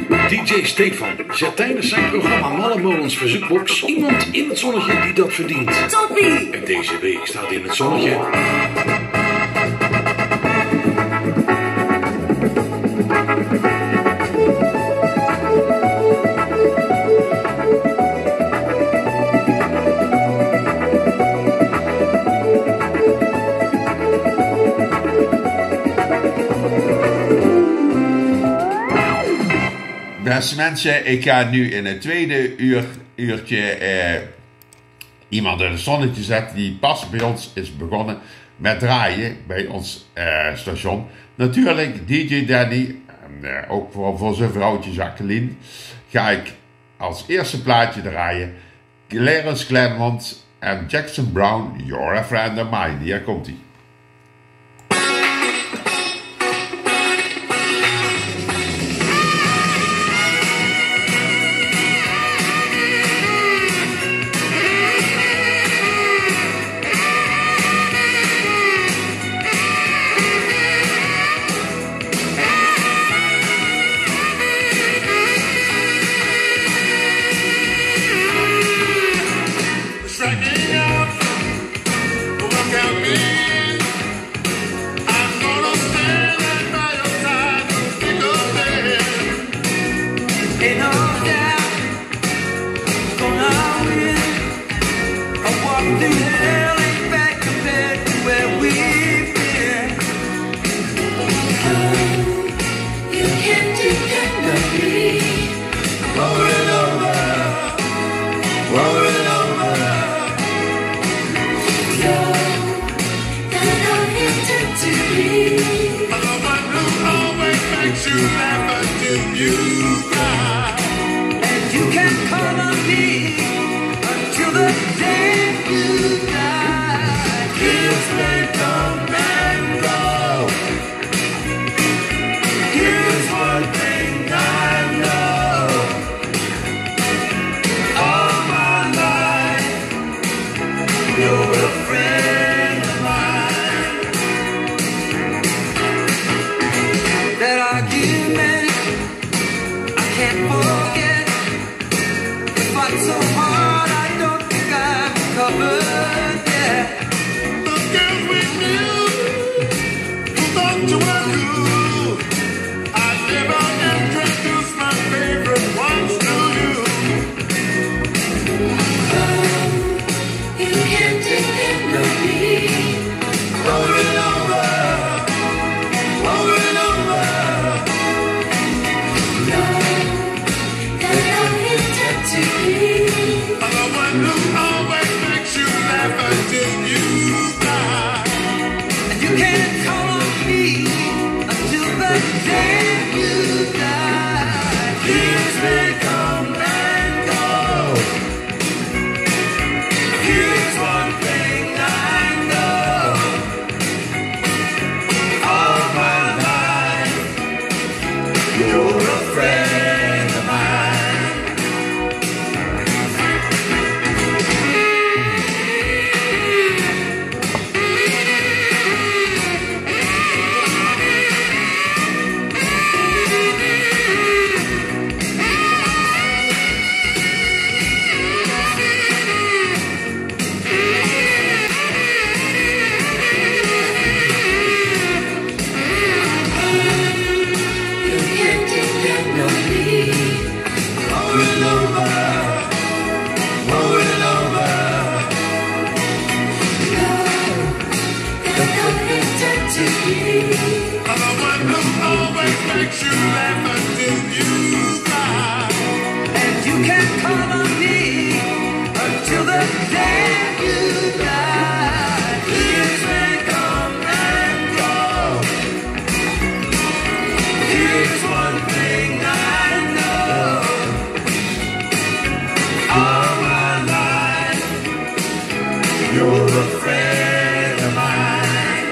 DJ Stefan zet tijdens zijn programma Malle Molens Verzoekbox iemand in het zonnetje die dat verdient. Toppie! En deze week staat in het zonnetje... Beste mensen, ik ga nu in het tweede uurtje iemand in het zonnetje zetten die pas bij ons is begonnen met draaien bij ons station. Natuurlijk DJ Danny, en ook voor zijn vrouwtje Jacqueline, ga ik als eerste plaatje draaien Clarence Clement en Jackson Brown, You're a Friend of Mine. Hier komt ie.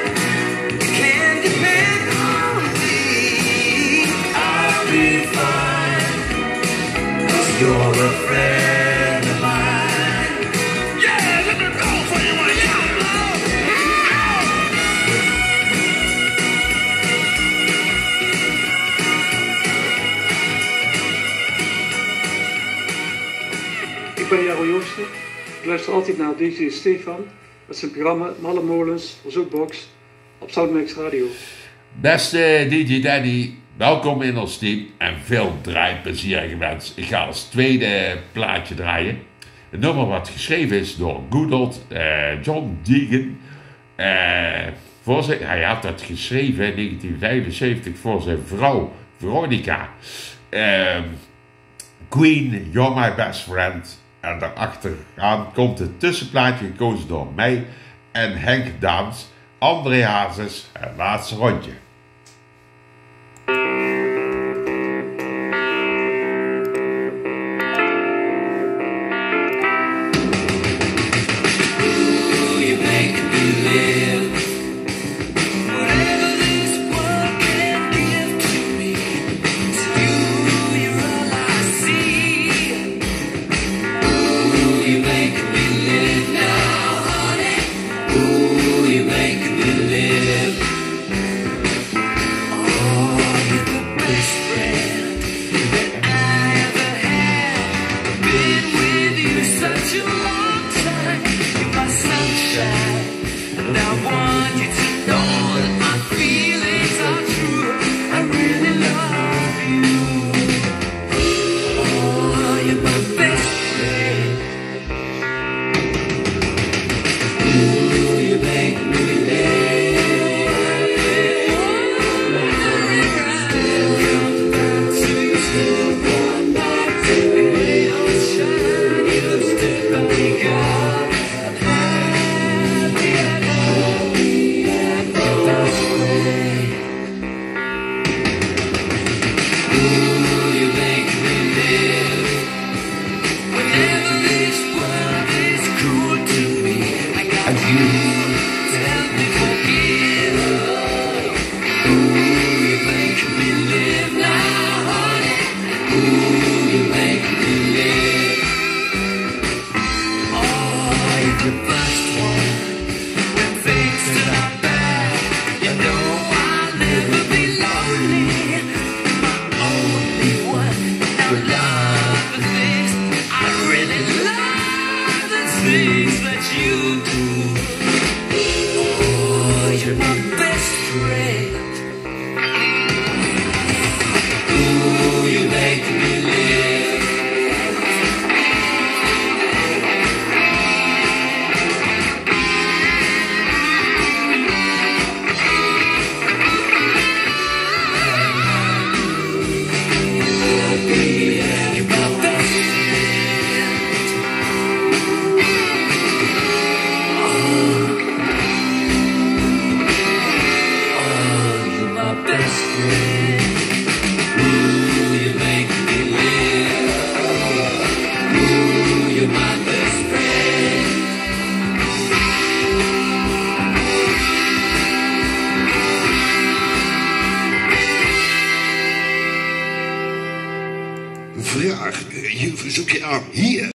Can depend on me. I'll be fine. Ik ben Jaro Joosten. Ik luister altijd naar DJ Stefan met zijn programma Malle Molens, Verzoekbox op Soundmix Radio. Beste DJ Danny, welkom in ons team en veel draaiplezier gewenst. Ik ga als tweede plaatje draaien. Het nummer wat geschreven is door good old John Deegan. Hij had dat geschreven in 1975 voor zijn vrouw Veronica. Queen, You're My Best Friend. En daarachteraan komt het tussenplaatje gekozen door mij en Henk Daams. André Hazes, het laatste rondje. Vraag je verzoekje aan hier.